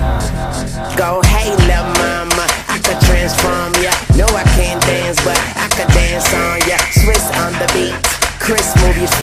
Go, hey, lil' mama, I could transform ya. No, I can't dance, but I could dance on ya. Swiss on the beat, Chris, move your